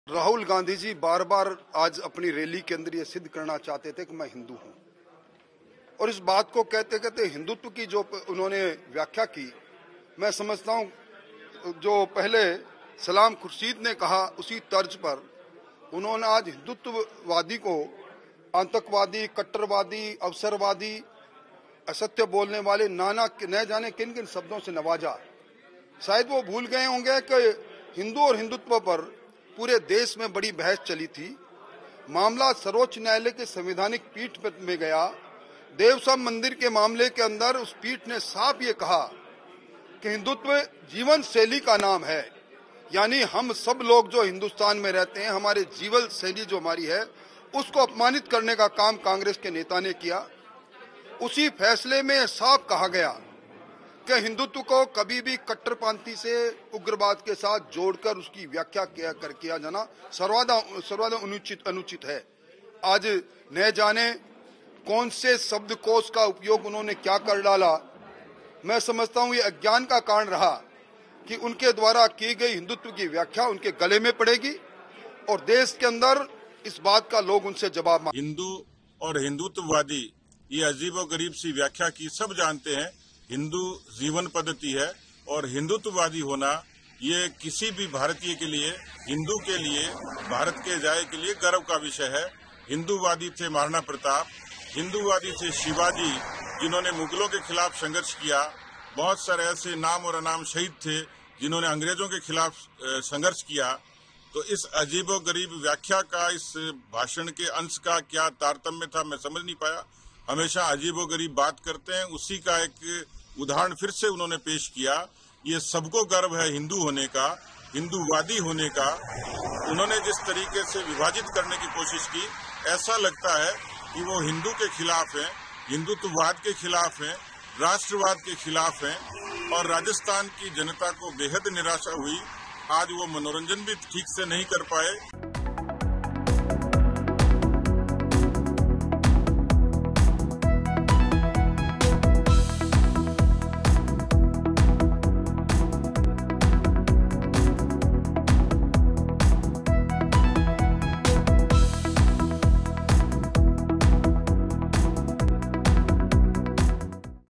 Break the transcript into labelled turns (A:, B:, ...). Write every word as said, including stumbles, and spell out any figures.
A: राहुल गांधी जी बार बार आज अपनी रैली के अंदर ये सिद्ध करना चाहते थे कि मैं हिंदू हूं, और इस बात को कहते कहते हिंदुत्व की जो उन्होंने व्याख्या की, मैं समझता हूं जो पहले सलाम खुर्शीद ने कहा उसी तर्ज पर उन्होंने आज हिंदुत्ववादी को आतंकवादी, कट्टरवादी, अवसरवादी, असत्य बोलने वाले नाना न जाने किन किन शब्दों से नवाजा। शायद वो भूल गए होंगे कि हिंदू और हिंदुत्व पर पूरे देश में बड़ी बहस चली थी। मामला सर्वोच्च न्यायालय के संवैधानिक पीठ में गया। देवसम मंदिर के मामले के अंदर उस पीठ ने साफ ये कहा कि हिंदुत्व जीवन शैली का नाम है, यानी हम सब लोग जो हिंदुस्तान में रहते हैं, हमारे जीवन शैली जो हमारी है, उसको अपमानित करने का काम कांग्रेस के नेता ने किया। उसी फैसले में साफ कहा गया कि हिंदुत्व को कभी भी कट्टरपंथी से, उग्रवाद के साथ जोड़कर उसकी व्याख्या किया कर किया जाना सर्वदा सर्वदा अनुचित अनुचित है। आज न जाने कौन से शब्दकोश का उपयोग उन्होंने क्या कर डाला। मैं समझता हूं ये अज्ञान का कारण रहा कि उनके द्वारा की गई हिंदुत्व की व्याख्या उनके गले में पड़ेगी और देश के अंदर इस बात का लोग उनसे जवाब मांगे।
B: हिंदू और हिंदुत्ववादी ये अजीबोगरीब सी व्याख्या की सब जानते हैं। हिंदू जीवन पद्धति है और हिंदुत्ववादी होना ये किसी भी भारतीय के लिए, हिंदू के लिए, भारत के जाय के लिए गर्व का विषय है। हिंदूवादी थे महाराणा प्रताप, हिंदूवादी थे शिवाजी जिन्होंने मुगलों के खिलाफ संघर्ष किया। बहुत सारे ऐसे नाम और अनाम शहीद थे जिन्होंने अंग्रेजों के खिलाफ संघर्ष किया। तो इस अजीबोगरीब व्याख्या का, इस भाषण के अंश का क्या तारतम्य था, मैं समझ नहीं पाया। हमेशा अजीबोगरीब बात करते हैं, उसी का एक उदाहरण फिर से उन्होंने पेश किया। ये सबको गर्व है हिंदू होने का, हिंदूवादी होने का। उन्होंने जिस तरीके से विभाजित करने की कोशिश की, ऐसा लगता है कि वो हिंदू के खिलाफ हैं, हिंदुत्ववाद के खिलाफ हैं, राष्ट्रवाद के खिलाफ हैं। और राजस्थान की जनता को बेहद निराशा हुई। आज वो मनोरंजन भी ठीक से नहीं कर पाए।